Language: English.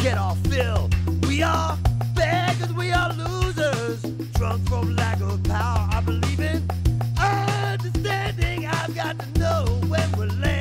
get our fill. We are beggars, we are losers, drunk from lack of power. I believe in understanding. I've got to know when we're late.